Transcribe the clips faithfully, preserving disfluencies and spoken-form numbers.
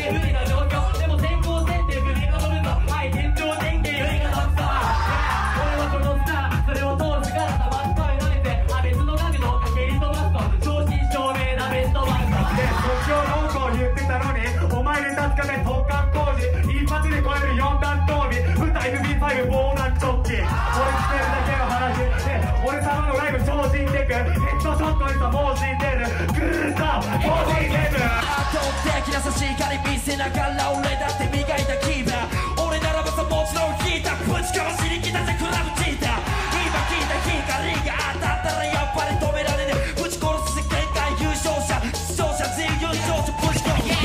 て無理な状況でも先行戦って首が飛ぶぞはい天井天気よりが飛ぶぞ俺はこのスターそれを通すからたまっかい投げてあ別の角度かけり飛ばすと正真正銘なベストバンドで即興ノンコ言ってたのにお前で助かめ特艦工事一発で超えるよん段闘技舞台 エムビーファイブ 防弾チョッキ俺聞けるだけの話で俺様のライブ超人テクヘッドショットにさもう死んでるグーッともう死んでる圧倒的な差し光り見せながら俺だって磨いたキーパー俺ならばさもちろん引いたぶちかましに来たぜクラブチーター今聞いた光が当たったらやっぱり止められねえぶち殺す世界優勝者視聴者全優勝者ぶち殺す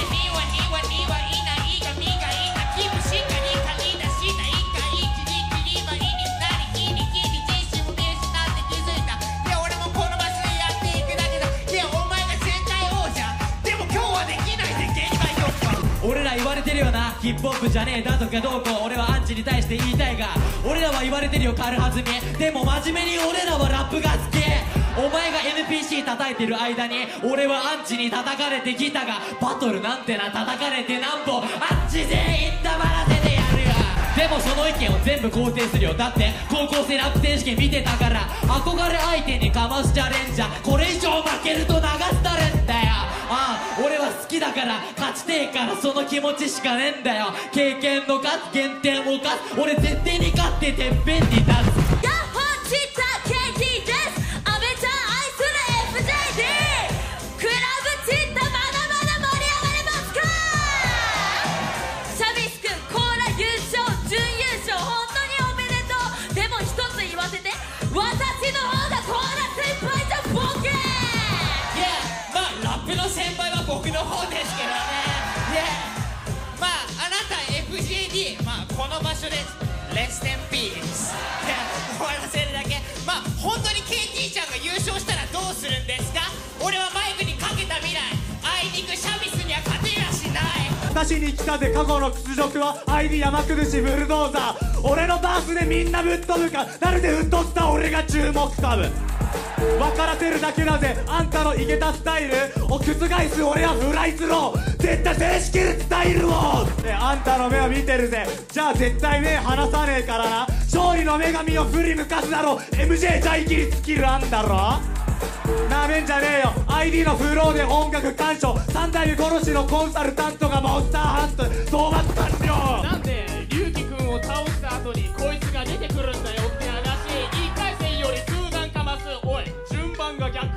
俺ら言われてるよなヒップホップじゃねえだとかどうこう俺はアンチに対して言いたいが俺らは言われてるよ軽はずみでも真面目に俺らはラップが好きお前が エヌピーシー 叩いてる間に俺はアンチに叩かれてきたがバトルなんてな叩かれてなんぼアンチ全員黙らせてやるよでもその意見を全部肯定するよだって高校生ラップ選手権見てたから憧れ相手にかますチャレンジャーこれ以上負けると流したれんだよああ俺は好きだから勝ちてえからその気持ちしかねえんだよ経験の数減点を勝つ俺絶対に勝っててっぺんに立つヤッホーチッタ ケーティー です阿部ちゃん愛する エフジェーディー クラブチッタまだまだ盛り上がれますかシャビス君コーラ優勝準優勝本当におめでとうでも一つ言わせて私の方がコーラ先輩じゃボケラップの先輩は僕の方ですけどね、yeah. まああなた エフジェーディー、まあ、この場所でレステンピース終わらせるだけまあ本当に ケーティー ちゃんが優勝したらどうするんですか俺はマイクにかけた未来あいにくシャビスには勝てやしない私に来たぜ過去の屈辱は アイディ 山崩しブルドーザー俺のバースでみんなぶっ飛ぶかなるで吹っ飛った俺が注目株分からせるだけだぜあんたのイケたスタイルを覆す俺はフライスロー絶対制しきるスタイルをであんたの目を見てるぜじゃあ絶対目離さねえからな勝利の女神を振り向かすだろ エムジェー じゃイキリスキルあんだろなめんじゃねえよ アイディ のフローで音楽鑑賞三代目殺しのコンサルタントがモンスターハント討伐完了なんで龍樹君を倒した後にこいつが出てくるんだよって話いっかい戦より数段かますおい順番が逆わか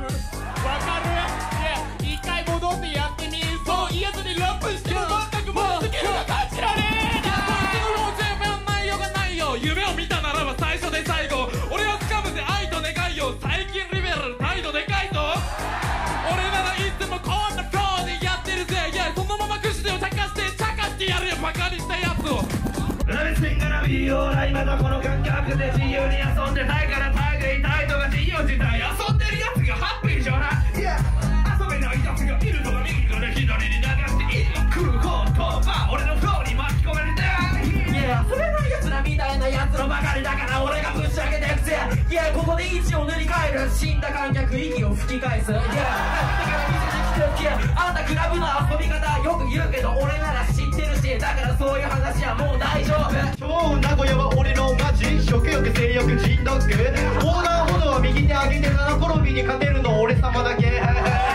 るいや一回戻ってやってみるといやつにラップしてる全くもうスキルが感じられーなこっちの全面内容がないよ夢を見たならば最初で最後俺は掴むぜ愛と願いよ最近リベラル態度でかいぞ俺ならいつもこんなフローでやってるぜいやそのまま串でを茶化して茶化してやるよバカにしたやつをラメステンからビデオラ今のこの感覚で自由に遊んでたいからタグいたいとか自由自在遊んでるやつがハッピーじゃないいや遊べないやつがいるとか右から左に流していい来ることは俺のフローに巻き込まれていや遊べないやつらみたいなやつらばかりだから俺がぶち上げていくぜいやここで位置を塗り替える死んだ観客息を吹き返すいやだから見せてきておけあんたクラブの遊び方よく言うけど俺なら知ってるしだからそういう話はもう大丈夫今日名古屋は俺の街食欲性欲ジンドッグ横断歩道は右手上げて七転びに勝てるの俺様だけイエー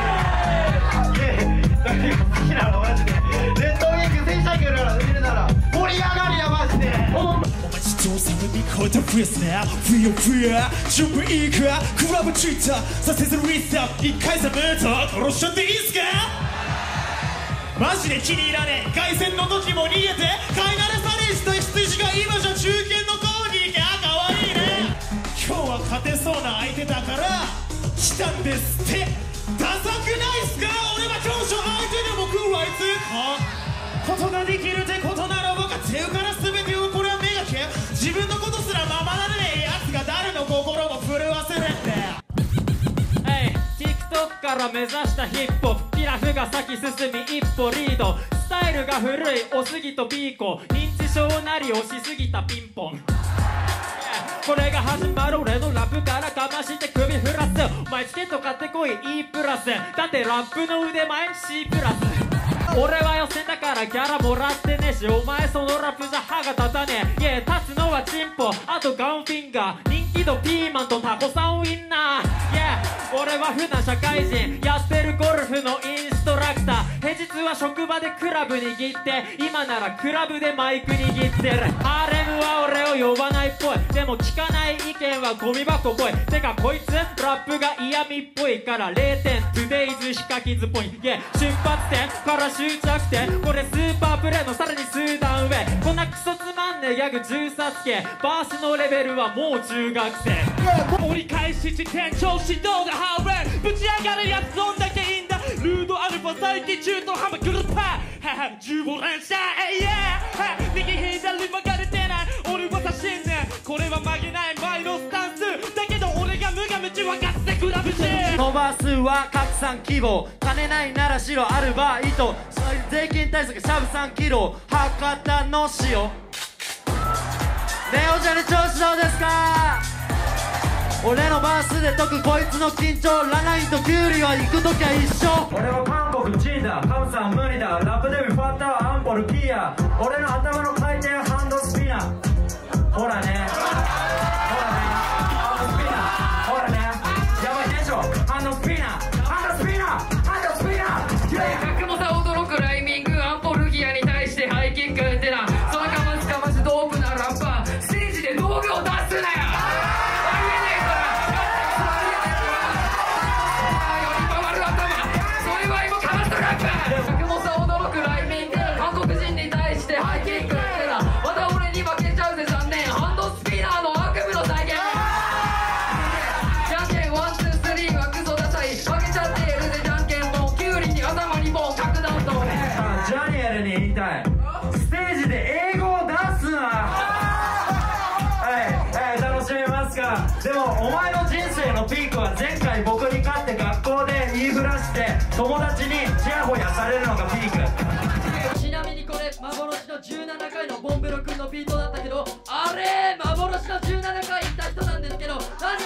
誰が好きなのマジでレッドウィーク戦車行くなら見るなら盛り上がりやマジでお前地上戦に超えたフェスねフィアフィア準備いいかクラブチーターさせずリスター一回戦ムート殺しちゃっていいっすかマジで気に入らねえ凱旋の時も逃げて飼い慣らされした羊が今じゃ中堅の方に行きゃかわいいね今日は勝てそうな相手だから来たんですってダサくないっすか俺は強者相手でも食うあいつことができるってことなら僕は手から全てをこれは目がけ自分のことすらままならねえやつが誰の心も震わせるんだよTikTok から目指したヒップホップピラフが先進み一歩リードスタイルが古いおすぎとビーコ認知症なり押しすぎたピンポンこれが始まる俺のラップからかまして首振らすお前チケット買ってこい E プラスだってラップの腕前 C プラス俺は予選だからギャラもらってねえし、お前そのラップじゃ歯が立たねえ。いや立つのはチンポ、あとガンフィンガー、人気度ピーマンとタコさんウインナー。いや俺は普段社会人やってるゴルフのインストラクター。平日は職場でクラブ握って、今ならクラブでマイク握ってる。ハーレムは俺を呼ばないっぽい、でも聞かない意見はゴミ箱っぽい。てかこいつラップが嫌味っぽいかられいてん、トゥデイズヒカキズっぽい。いや出発点から終着点、これスーパープレーのさらに数段上。こんなクソつまんねえギャグじゅう冊系、バースのレベルはもう中学生。折り返し地点調子どうだハーレン、ぶち上がるやつどんだけいいんだ。ルードアルファ最近中途半端グルーパー、ははじゅうご連射えいやー、右左分かれてない俺は差しんねん。これは曲げない前のスタンスだけど、俺が無我夢中分かってクラブし飛ばすは拡散希望、金ないなら白アルバイト、税金対策しゃぶさんキロ、博多の塩。ネオジャネ調子どうですか。俺のバースで解くこいつの緊張、ラナインとキュウリは行くときは一緒。 俺は韓国人だ、カムさん無理だ、ラップデビューファッターアンポルピア、俺の頭の回転はハンドスピナー。ほらねほらねハンドスピナー、ほらねやばいでしょ、ハンドスピナーハンドスピナーハンドスピナー。 格もさ驚くライミング、アンポルギアに対してハイキックってな、そのかますかましドープなラッパー、ステージで道具を出すなよ。格もさ驚くライミング、韓国人に対してハイキックってな、また俺に負けちゃうぜ残念。ハンドスピナーの悪夢の再現。じゃんけんワンツースリーはクソダサい、負けちゃっているぜじゃんけんもん、キュウリに頭にも角弾と。 ジャニエルに言いたい、ステージで英語を出すな。はい、はい、楽しめますか。でもお前の人生のピークは前回僕に勝って学校で言いふらして友達にチヤホヤされるのがピーク。 ちなみにこれ幻のじゅうななかいのボンベロ君のビートだったけど、あれ幻のじゅうななかい行った人なんですけど、何やってん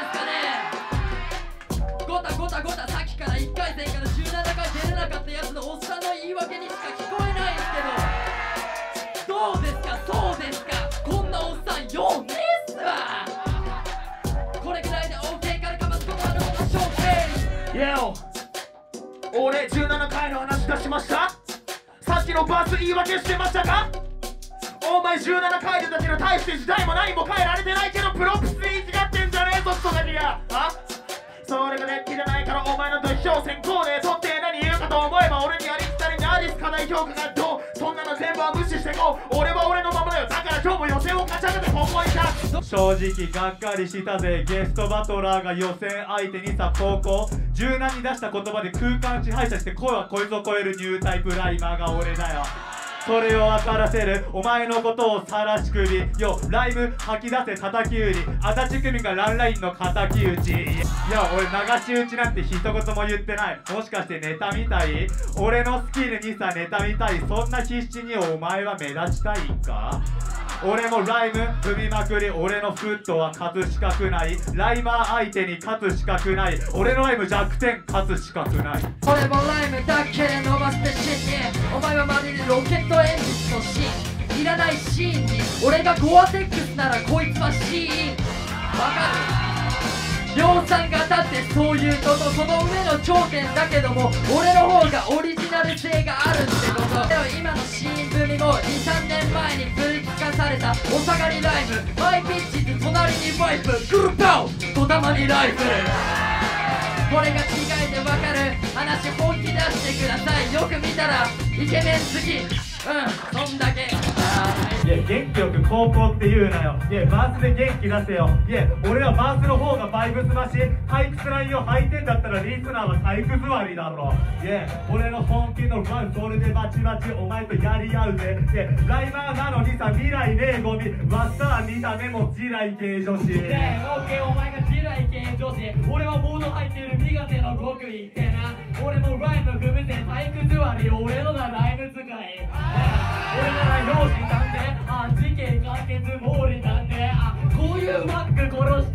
すかね。ゴタゴタゴタさっきからいっかい戦からじゅうななかい出れなかったやつのおっさんの言い訳にしか聞こえないんですけど、どうですかそうですか、こんなおっさんようねえっすわ。これぐらいで OK からかますことあるのがショーケース。 イエオ俺じゅうななかいの話出しました。さっきのバース言い訳してましたか。お前じゅうななかいでだけど大して時代も何も変えられてないけど、プロップスで言い違ってんじゃねえぞクソガキが。あそれがデッキじゃないからお前の土俵先行で取って何言うかと思えば、俺にありきたりにアリス課題評価がどう、そんなの全部は無視してこう。俺は俺のままだよ、だから今日も予選を勝ち上げてここに立つ。正直がっかりしたぜ、ゲストバトラーが予選相手にさ高校柔軟に出した言葉で空間支配者して声はこいつを超えるニュータイプライマーが俺だよ。それを分からせるお前のことをさらしくりよ、ライブ吐き出せ叩き売り、足立区民がランラインの敵討ち。いや俺流し打ちなんて一言も言ってない。もしかしてネタみたい、俺のスキルにさネタみたい、そんな必死にお前は目立ちたいんか。俺もライム踏みまくり、俺のフットは勝つ資格ない、ライマー相手に勝つ資格ない、俺のライム弱点勝つ資格ない。 俺もライムだけで伸ばしてシンに、お前はまるでロケットエンジンのシーン、いらないシーンに俺がゴアテックスならこいつはシーン。わかる量産型ってそういうこと、その上の頂点だけども俺の方がオリジナル性があるってこと。でも今のシーン組もにさんねんまえに分岐化されたお下がりライブ、マイピッチズ隣にワイプグルパオとたまにライフル。これが違いでわかる話本気出してください。よく見たらイケメン好き、うんそんだけ。 いや元気よく高校って言うなよ。いやバースで元気出せよ。いや俺はバースの方がバイブスマシ、退屈ラインを履いてんだったらリスナーは体育座りだろ。いや俺の本気のランそれでバチバチお前とやり合うぜ。いやライバーなのにさ未来ねえゴミ、ワッサー見た目も地雷系女子。 ねえオッケーお前が地雷系女子、俺はモード入ってる苦手の極意ってな。俺もライム踏むぜ体育座り、俺のがライム使い、俺なら容姿探偵、あ事件解決毛利探偵、あこういうマック殺して